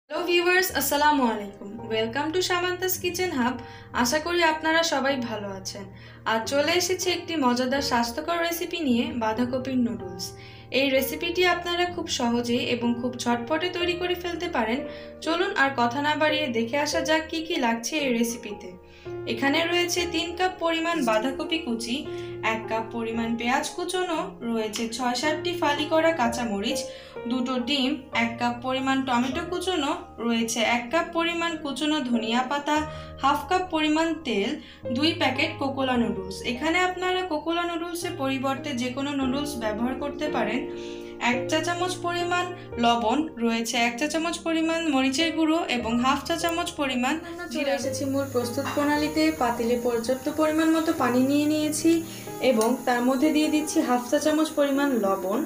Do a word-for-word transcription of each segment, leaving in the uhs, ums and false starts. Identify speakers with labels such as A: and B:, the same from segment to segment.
A: Hello viewers, আসসালামু আলাইকুম। Welcome to Shamanta's kitchen hub. আশা করি আপনারা সবাই ভালো আছেন। আজ চলে এসেছি একটি মজাদার স্বাস্থ্যকর রেসিপি নিয়ে, বাঁধাকপির নুডলস। এই রেসিপিটি আপনারা খুব সহজেই এবং খুব ঝটপটে তৈরি করে ফেলতে পারেন। চলুন আর কথা না বাড়িয়ে দেখে আসা যাক কি কি লাগছে এই রেসিপিতে। এখানে রয়েছে তিন কাপ পরিমাণ বাঁধাকপি কুচি, এক কাপ পরিমাণ পেঁয়াজ কুচনো, রয়েছে ছয় সাতটি ফালি করা কাঁচামরিচ, দুটো ডিম, এক কাপ পরিমাণ টমেটো কুচনো, রয়েছে এক কাপ পরিমাণ কুচনো ধনিয়া পাতা, হাফ কাপ পরিমাণ তেল, দুই প্যাকেট কোকোলা নুডলস। এখানে আপনারা কোকোলা নুডলসের পরিবর্তে যে কোনো নুডলস ব্যবহার করতে পারেন। এক চা চামচ পরিমাণ লবণ, রয়েছে এক চা চামচ পরিমাণ মরিচের গুঁড়ো এবং হাফ চা চামচ পরিমাণ জিরা। এসেছি মূল প্রস্তুত প্রণালীতে। পাতিলে পর্যাপ্ত পরিমাণ মতো পানি নিয়ে নিয়েছি এবং তার মধ্যে দিয়ে দিচ্ছি হাফ চা চামচ পরিমাণ লবণ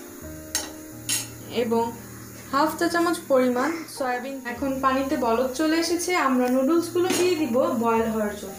A: এবং হাফ চা চামচ পরিমাণ সয়াবিন। এখন পানিতে বলক চলে এসেছে, আমরা নুডলসগুলো দিয়ে দিব বয়েল হওয়ার জন্য।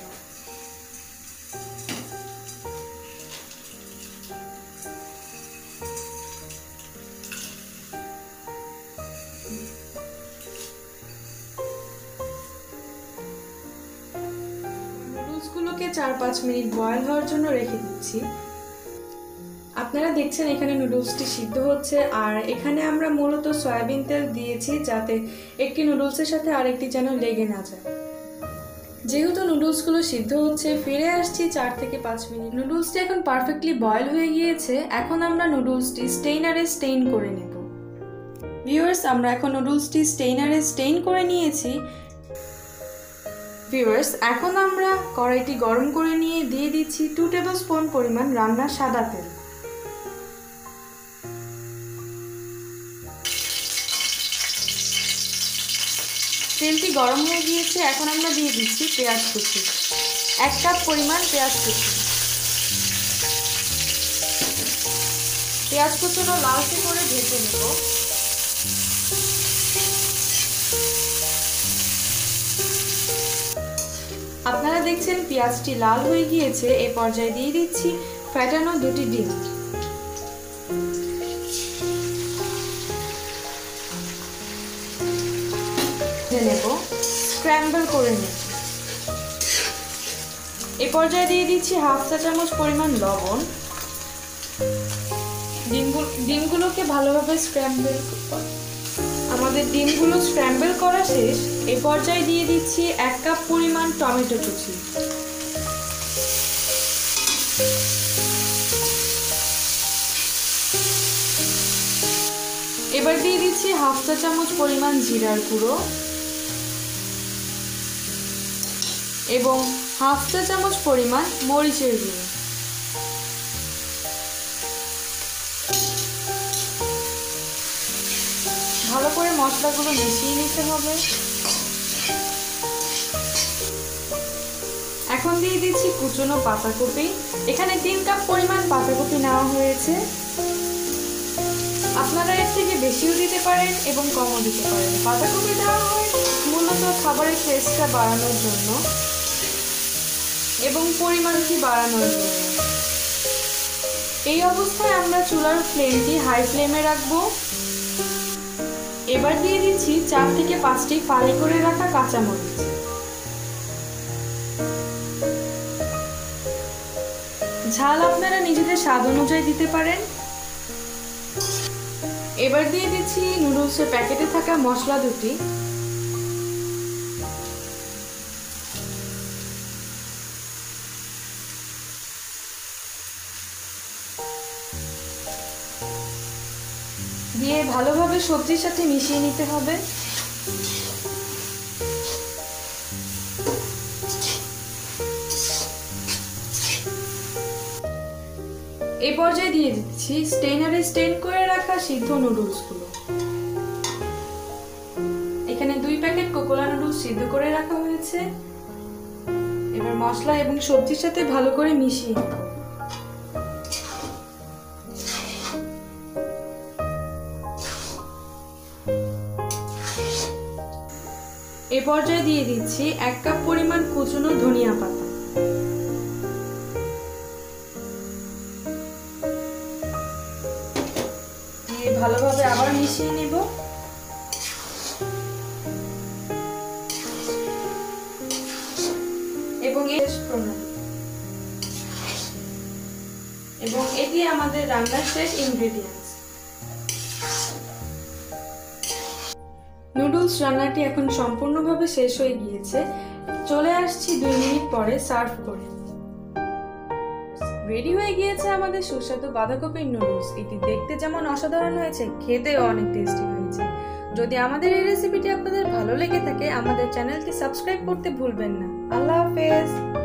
A: নুডলসগুলোকে চার পাঁচ মিনিট বয়েল হওয়ার জন্য রেখে দিচ্ছি। আপনারা দেখছেন এখানে নুডলসটি সিদ্ধ হচ্ছে, আর এখানে আমরা মূলত সয়াবিন তেল দিয়েছি যাতে একটি নুডলসের সাথে আরেকটি যেন লেগে না যায়। যেহেতু নুডলসগুলো সিদ্ধ হচ্ছে, ফিরে আসছি চার থেকে পাঁচ মিনিট। নুডলসটি এখন পারফেক্টলি বয়েল হয়ে গিয়েছে। এখন আমরা নুডলসটি স্টেইনারে স্টেইন করে নেব। ভিউয়ার্স, আমরা এখন নুডলসটি স্টেইনারে স্টেইন করে নিয়েছি। ভিউয়ার্স, এখন আমরা কড়াইটি গরম করে নিয়ে দিয়ে দিচ্ছি টু টেবিল স্পুন পরিমাণ রান্নার সাদা তেল। তেলটি গরম হয়ে গিয়েছে, এখন আমরা দিয়ে দিচ্ছি পেঁয়াজ কুচি, এক কাপ পরিমাণ পেঁয়াজ কুচি। পেঁয়াজ কুচনো লালচে করে ভেজে নেব। আপনারা দেখছেন পেঁয়াজটি লাল হয়ে গিয়েছে। এ পর্যায়ে দিয়ে দিচ্ছি ফেটানো দুটি ডিম। নেব স্ক্র্যাম্বল করে নেব। এ পর্যায়ে দিয়ে দিচ্ছি হাফ চা চামচ পরিমাণ লবণ। ডিমগুলো ডিমগুলোকে ভালোভাবে স্ক্র্যাম্বল। আমাদের ডিমগুলো স্ক্র্যাম্বল করা শেষ। এ পর্যায়ে দিয়ে দিচ্ছি এক কাপ পরিমাণ টমেটো কুচি। এবার দিয়ে দিচ্ছি হাফ চা চামচ পরিমাণ জিরার গুঁড়ো এবং হাফ চা চামচ পরিমাণ মরিচের গুঁড়ো। ভালো করে মশলাগুলো মিশিয়ে নিতে হবে। এখন দিয়ে দিচ্ছি কুচনো পাতাকপি। এখানে তিন কাপ পরিমাণ পাতাকপি নেওয়া হয়েছে। আপনারা এর থেকে বেশিও দিতে পারেন এবং কমও দিতে পারেন। পাতাকপি দেওয়া হয় মূলত খাবারের টেস্টটা বাড়ানোর জন্য এবং পরিমাণটি বাড়ানোর জন্য। এই অবস্থায় আমরা চুলার ফ্লেমটি হাই ফ্লেমে রাখবো। এবার দিয়ে দিচ্ছি চার থেকে পাঁচটি ফালি করে রাখা কাঁচামরিচ। ঝাল আপনারা নিজেদের স্বাদ অনুযায়ী দিতে পারেন। এবার দিয়ে দিচ্ছি নুডলসের প্যাকেটে থাকা মশলা দুটি। দিয়ে ভালোভাবে সবজির সাথে মিশিয়ে নিতে হবে। এই পর্যায়ে দিয়ে দিচ্ছি স্টেইনারে স্টেইন করে রাখা সিদ্ধ নুডলসগুলো। এখানে দুই প্যাকেট কোকোলা নুডলস সিদ্ধ করে রাখা হয়েছে। এবার মশলা এবং সবজির সাথে ভালো করে মিশিয়ে নেব। এ পর্যায়ে দিয়ে দিচ্ছি এক কাপ পরিমাণ কুচনো ধনিয়া পাতা। ভালোভাবে আবার মিশিয়ে নেব। শেষ প্রণালী এবং এটি আমাদের রান্নার শেষ ইনগ্রেডিয়েন্টস। নুডলস রান্নাটি এখন সম্পূর্ণভাবে শেষ হয়ে গিয়েছে। চলে আসছি দুই মিনিট পরে সার্ভ করে। রেডি হয়ে গিয়েছে আমাদের সুস্বাদু বাঁধাকপির নুডলস। এটি দেখতে যেমন অসাধারণ হয়েছে, খেতেও অনেক টেস্টি হয়েছে। যদি আমাদের এই রেসিপিটি আপনাদের ভালো লেগে থাকে, আমাদের চ্যানেলটি সাবস্ক্রাইব করতে ভুলবেন না। আল্লাহ হাফেজ।